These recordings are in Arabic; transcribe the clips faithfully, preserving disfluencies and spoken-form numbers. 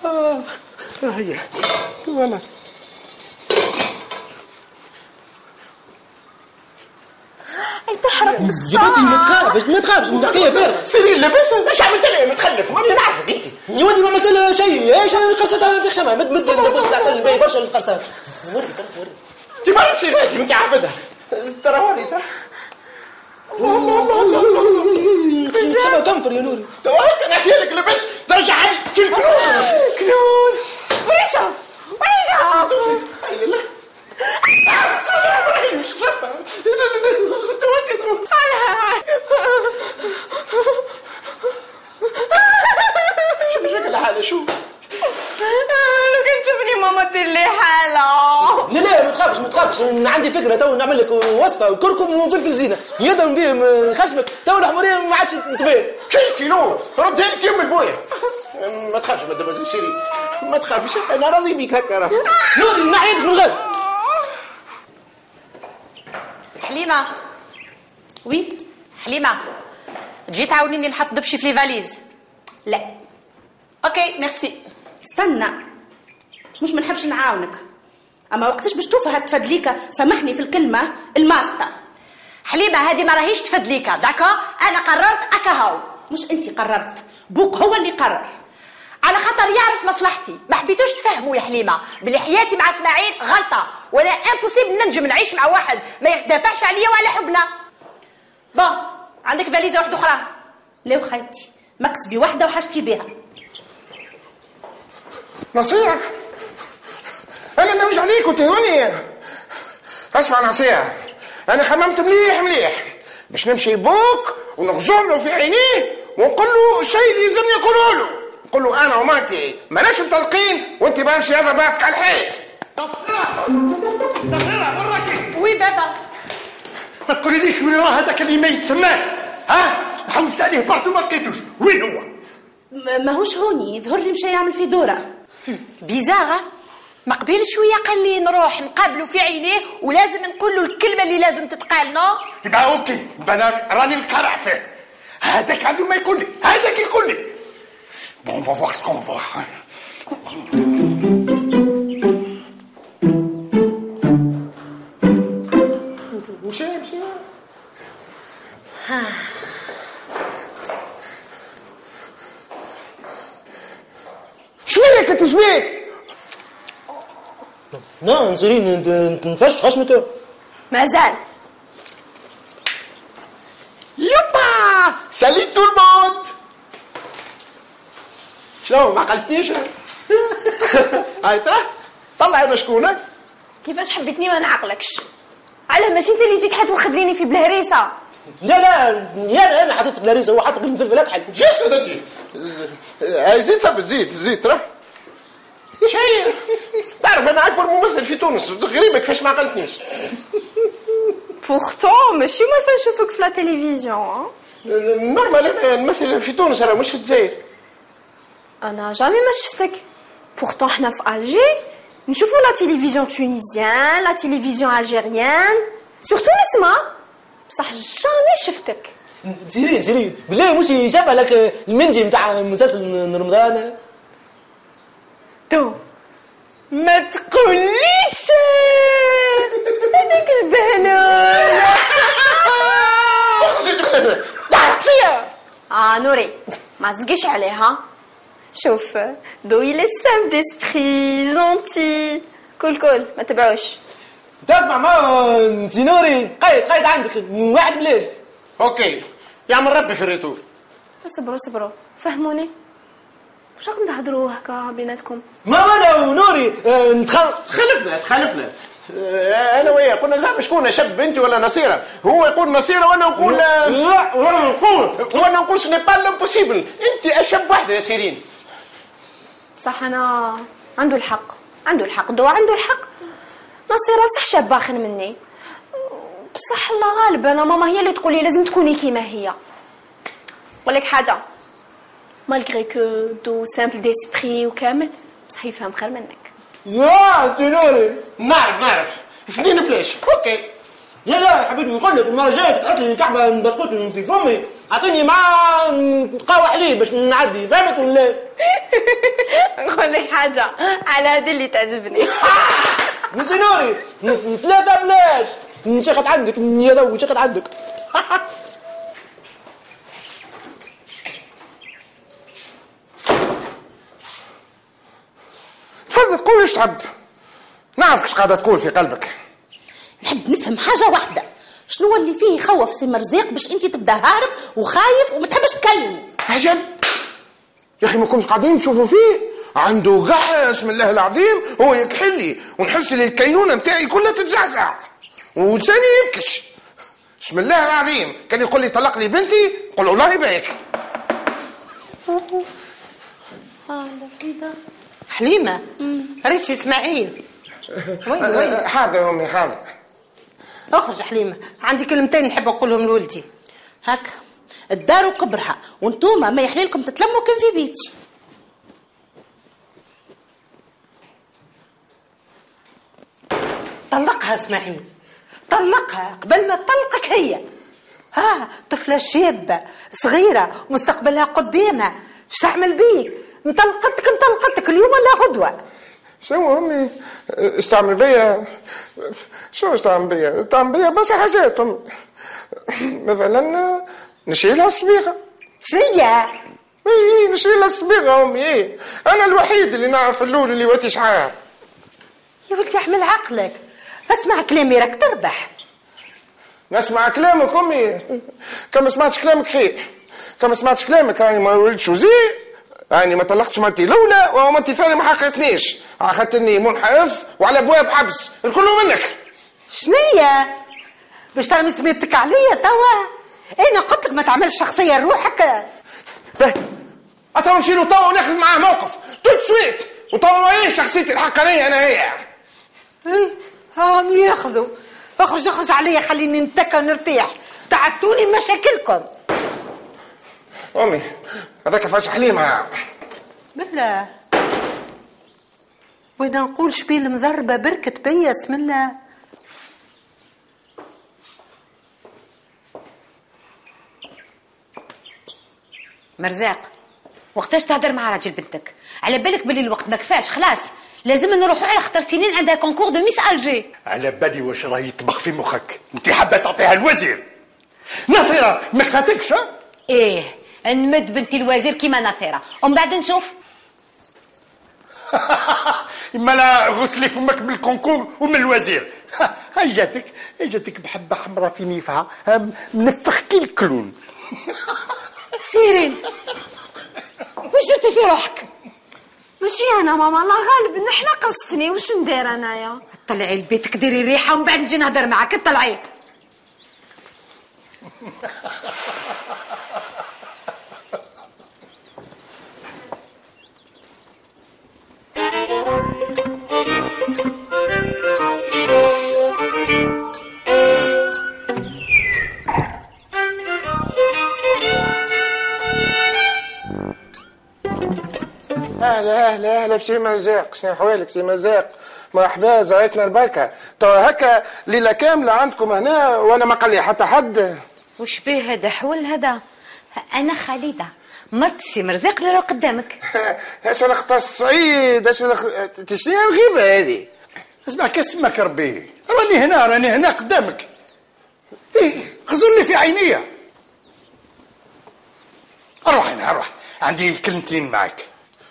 اه هي والله. اي تحرق يا بنتي ما تخافش ما تخافش نحكيها فارغه. سيري لاباس اش عملت لها متخلف ماني نعرفك انت. يا ولدي ما عملت لها شيء، ايش قرصتها في خشمها مد مد البوس تاع سلم باهي برشا القرصات. وري وري انت ما عرفتش غادي انت عابدها ترى وري ترى. شبه كنفر يا نوري. تو هكا نعطيها لك لاباس ترجعها لي كنون كنون. وريشة وريشة لا لا مش صفا. لا لا لا توكل. شو شكل حالة شو؟ لو كان تشوفني ماما دير لي حالة. لا لا ما تخافش ما تخافش، عندي فكره تو نعمل لك وصفه كركم وفلفل زينه يضرب بهم خشمك تو الحمريه ما عادش تبان. كل كيلو ردها لك يم البويه. ما تخافش ما دابا سيري ما تخافش انا راضي بيك هكا راه. نوري من ناحيتك من غد. حليمه وي حليمه تجي تعاونيني نحط دبشي في لي فاليز؟ لا اوكي ميرسي. استنى مش ما نحبش نعاونك، اما وقتاش باش توفى هتفدليكا سامحني في الكلمه الماستا. حليمه هذه ما راهيش تفدليكا داكا، انا قررت اكا هاو. مش انت قررت، بوك هو اللي قرر على خاطر يعرف مصلحتي. ما حبيتوش تفهموا يا حليمه بلي حياتي مع اسماعيل غلطه، ولا امبوسيبل ننجم نعيش مع واحد ما يدافعش عليا وعلى حبنا. با عندك فاليزه واحده اخرى؟ لا وخيتي مكسبي واحده وحاجتي بها. نصيحة أنا نوج عليك وتهوني. اسمع نصيحة، أنا خممت مليح مليح باش نمشي بوك ونغزر له في عينيه ونقول له الشيء اللي يلزمني نقوله له. نقول له أنا وماتي ماناش مطلقين وأنت بامشي هذا باسك على الحيط. نصيحة نصيحة وراكي. وي بابا. ما تقوليليش وين راه هذاك اللي ما يتسماش. ها حوست عليه بارتو ما لقيتوش، وين هو؟ ماهوش هوني، يظهر لي مشى يعمل في دوره. بيزاغه ما قبل شويه قال لي نروح نقابله في عينيه ولازم نقول له الكلمه اللي لازم تتقال. نو يبقى اوكي، يبقى انا راني نقرع فيه. هذاك عنده ما يقول لي، هذاك يقول لي. بون فوا فوار سكون فوا. مشي مشي. شويك انت شويك. لا نسيرين نتفش خشمك. مازال. يبا سالي تو الموند. شنو ما عقلتنيش؟ هاي ترى طلع انا شكونك؟ كيفاش حبيتني ما نعقلكش؟ علاه ماشي انت اللي جيت حتوخذ في بلهريسه؟ لا لا يا انا حطيت بلاريسه هو حط الفلفل اكحل. جيش كذا جيت. هاي زيت صب زيت زيت ترى. شيء تعرف انا اكبر ممثل في تونس، غريبه كيفاش ما عقلتنيش. بورتون ماشي ما فاش نشوفك في لا تيليفزيون. نورمال انا نمثل في تونس انا مش في الجزائر. انا جامي ما شفتك. بورتون حنا في الجي نشوفوا لا تيليفزيون تونيزيان، لا تيليفزيون الجيريان، سورتو نسمع، بصح جامي شفتك. سيرين سيرين بالله مش جاب لك المنجي نتاع مسلسل رمضان. تو ما تقوليش هذاك البهلول. ضحك فيها. اه نوري ما تزقش عليها. شوف دو il est simple d'esprit gentil. كل كل ما تبعوش. تسمع ما سينوري قيد قيد عندك واحد بلاش. اوكي يعمل ربي في الريتور. صبروا صبروا فهموني واش راكم تهضروا هكا بيناتكم؟ ما انا ونوري اه نتخل... تخلفنا تخلفنا اه انا وياه قلنا زعما شكون شاب بنتي ولا نصيره، هو يقول نصيره وانا نقول لا وانا نقول وانا نقول سني با لامبوسيبل. انت اشب واحده يا سيرين. صح انا عنده الحق عنده الحق دو عنده الحق. نصيره صح شابه اخر مني، بصح الله غالب انا ماما هي اللي تقولي لازم تكوني كيما هي. ولك حاجه مالغري كو دو سامبل ديسبري وكامل بصح يفهم خير منك. يا سينوري نعرف نعرف اثنين بلاش. اوكي لا لا يا حبيبي نقول لك المره الجايه تحط لي كعبه من بسكوت في فمي اعطيني مع قهوه حليب باش نعدي، فهمت ولا لا؟ نقول لك حاجه على هذه اللي تعجبني. نسينوري ثلاثه بلاش نشيخت عندك يا ذو نشيخت عندك. تفضل قول ايش تحب، نعرف كش قاعده تقول في قلبك. نحب نفهم حاجه واحده، شنو اللي فيه يخوف سي مرزاق باش انت تبدا هارب وخايف وما تحبش تكلم؟ عجب يا اخي، ما كنتش قاعدين تشوفوا فيه عنده قحة اسم الله العظيم، هو يكحل لي ونحس لي الكينونه نتاعي كلها تتزعزع ولساني يبكش. بسم الله العظيم كان يقول لي طلق لي بنتي نقول الله يبارك. حليمه ريتش اسماعيل وين وين؟ حاضر امي حاضر. اخرج حليمه، عندي كلمتين نحب نقولهم لولدي. هكا الدار وقبرها، وانتوما ما يحلي لكم تتلموا كان في بيتي. طلقها اسماعيل، طلقها قبل ما تطلقك هي. ها طفله شابه صغيره مستقبلها قدامها، اش تعمل بيك؟ انطلقتك انطلقتك اليوم ولا غدوه؟ شو امي استعمل بيا؟ شو استعمل بيا؟ استعمل بيا بس حاجات امي، مثلا نشيل لها الصبيغه. شنيا؟ اي نشيل لها الصبيغه امي. اي انا الوحيد اللي نعرف اللول اللي وقت شحال. يا ولدي احمل عقلك، اسمع كلامي راك تربح. نسمع كلامك امي، كان ما سمعتش كلامك خير، كان ما سمعتش كلامك هاني ما ولدتش وزي، هاني ما طلقتش مرتي الاولى ومرتي الثانيه ما حققتنيش، اخذتني منحرف وعلى ابواب حبس، الكل منك. شنيا؟ باش تعمل سميتك عليا توا؟ انا قلت لك ما تعملش شخصيه لروحك. باهي اتوا نشيلو توا وناخذ معاه موقف توت سويت، وتوا ايه شخصيتي الحقانيه انا هي. ايه هاهم ياخذوا. اخرج اخرج عليا خليني نتكى ونرتاح، تعبتوني بمشاكلكم. امي هذاك فاش حليمه. بالله وين نقول شبيل مضربه بركت بيا اسم الله. مرزاق وقتاش تهدر مع راجل بنتك؟ على بالك باللي الوقت ما كفاش، خلاص لازم نروحوا على خطر سنين عندها كونكور دو ميس الجي. على بالي واش راه يطبخ في مخك، انت حابه تعطيها الوزير. نصيره ما كفاتكش؟ ايه نمد بنتي الوزير كيما نصيره ومن بعد نشوف. مالا غسلي فمك من الكونكور ومن الوزير. هاي جاتك هاي جاتك بحبه حمراء في نيفها منفخ كي الكلون. سيرين واش درتي في روحك؟ ماشي انا ماما، الله غالب نحن قصتني، واش ندير انايا؟ طلعي لبيتك ديري ريحه ومن بعد نجي نهضر معاك. طلعي. اهلا اهلا اهلا بسي مزاق، شنو احوالك سي مزاق؟ مرحبا زارتنا البركه، توا هكا ليله كامله عندكم هنا وانا ما قال لي حتى حد. وش بيه هذا حول هذا؟ انا خالده مرت سي مرزاق اللي راه قدامك. اش انا اخت الصعيد، اش انا اخت شنو الغيبه هذه؟ اسمع كاسمك ربي، راني هنا راني هنا قدامك. ايه خزرني في عينيا. اروح انا اروح، عندي كلمتين معك.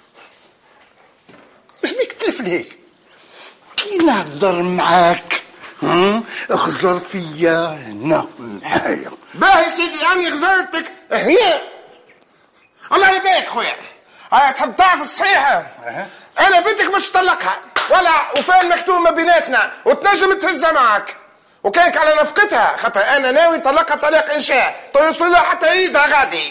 مش بيك تلف لهيك كي نهضر معاك اخزر فيا هنا معايا. باهي سيدي اني غزرتك هنا. الله يبارك خويا، هاي تحب تعرف الصحيحه؟ انا بنتك مش طلقها ولا وفاء المكتوب ما بيناتنا وتنجم تهزها معك، وكانك على نفقتها خاطر انا ناوي نطلقها طلاق انشاء توصل لها حتى يريدها غادي.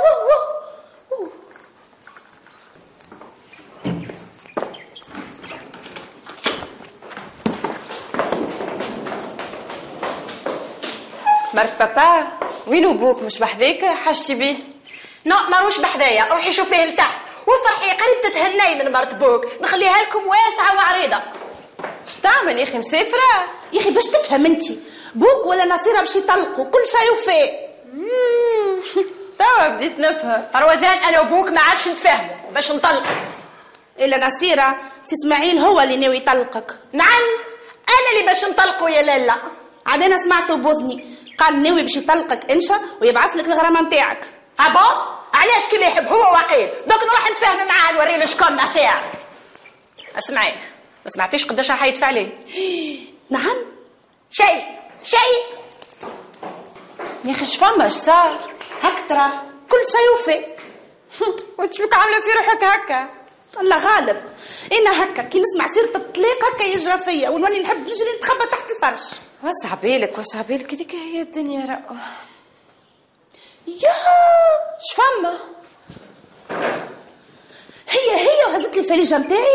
مرت بابا وينو بوك؟ مش بحذاك حاجتي بيه؟ نو ماروش بحذايا، روحي شوفيه لتحت وفرحي قريب تتهني من مرت بوك، نخليها لكم واسعه وعريضه. اش تعمل يا اخي؟ مسافره يا اخي باش تفهم انت، بوك ولا نصيرة باش يطلقوا كل شيء وفاه. توا بديت نفهم. روزان انا وبوك ما عادش نتفاهموا باش نطلقوا. الا نصيرة سي اسماعيل هو اللي ناوي يطلقك. نعم انا اللي باش نطلقوا يا لالا. عاد انا سمعته بوذني قال ناوي باش يطلقك انشا ويبعث لك الغرامه نتاعك. ابا علاش كيما يحب هو وقيل دوك نروح نتفاهم معاه نوري له شكون نصير. اسمعي ما سمعتيش قداش راح يدفع ليه؟ نعم شيء شيء يا اخي شفما اش صار هك ترى كل شيء وفاه. وش بك عامله في روحك هكا؟ الله غالب انا هكا كي نسمع سيره الطلاق هكا يجرى فيا ونولي نحب نجري نتخبى تحت الفرش. وسع بالك وسع بالك هذيك هي الدنيا رأو. يا شفما هي هي وهزت لي الفليجه نتاعي.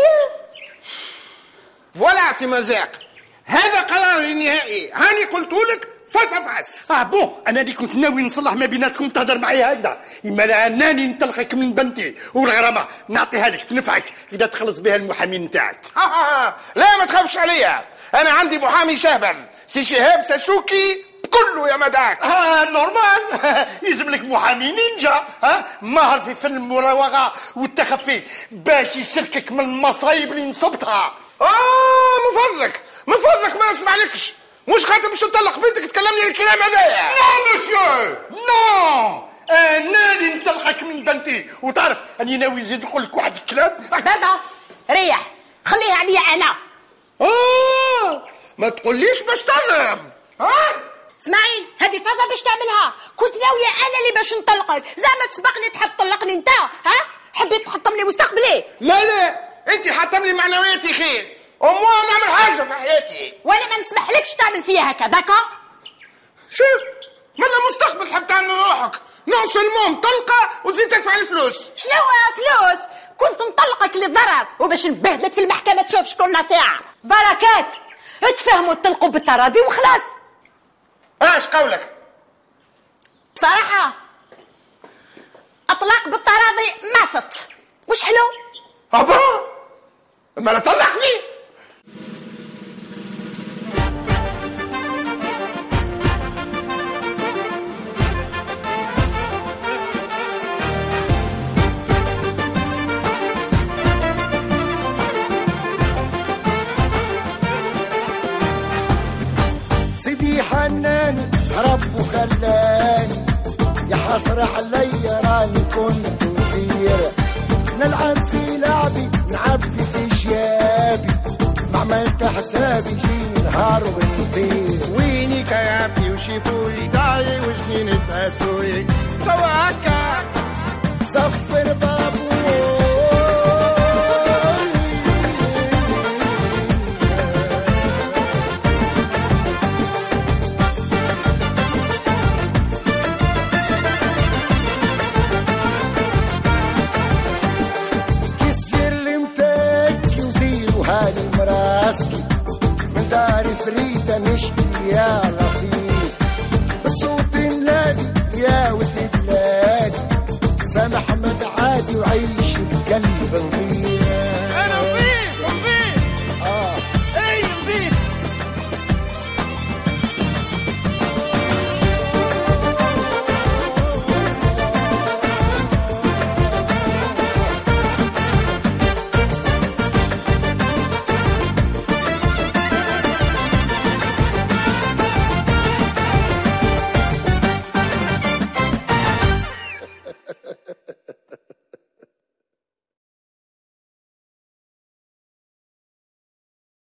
فوالا سي مرزاق هذا قراري النهائي هاني قلت لك فاس فاس. اه بون انا اللي كنت ناوي نصلح ما بيناتكم تهدر معايا هكذا اما لا انني نطلقك من بنتي والغرامه نعطيها لك تنفعك اذا تخلص بها المحامي نتاعك. لا ما تخافش عليا انا عندي محامي شهبل سي شهاب ساسوكي كله يا مداك. اه نورمال يلزم لك محامي نينجا ها ماهر في فن المراوغه والتخفي باش يسلكك من المصايب اللي نصبتها. اه من فضلك من فضلك ما نسمعلكش مش خاطر باش تطلق بنتك تكلمني الكلام هذايا. نو مسيو نو انا اللي نطلقك من بنتي وتعرف اني ناوي نزيد نقول لك واحد الكلام. بابا ريح خليها عليا انا. اه ما تقوليش باش تضرب. ها اسماعيل هذه فازه باش تعملها كنت ناويه انا اللي باش نطلقك زعما تسبقني تحب تطلقني انت ها حبيت تحطم لي مستقبلي. لا لا انت حطم لي معنوياتي خير ومو نعمل حاجه في حياتي وانا ما نسمحلكش تعمل فيها هكا داكا. شو من المستقبل حتى عن روحك نوصل المهم طلقه وزيد تدفع الفلوس. شنو فلوس كنت نطلقك للضرر وباش نبهدلك في المحكمه تشوف شكون نصيعه. بركات تفهموا تطلقوا بالتراضي وخلاص. اش قولك؟ بصراحه اطلاق بالتراضي ماسط مش حلو. ابا ما لا طلقني. سيدي حناني رب وخلاني يا حسرة عليا راني كنت نطير نلعب في لعبي نعبي في شيابي ما عملت حسابي جيني نهار ونطير. ويني كيابي وشيفولي داعي وجنين تاسوي توا هكا صفر بابو من دار فريدة نشكي يا لطيف بالصوت نادي يا ولد بلادي سامح مد عادي وعيش بقلب نظيف.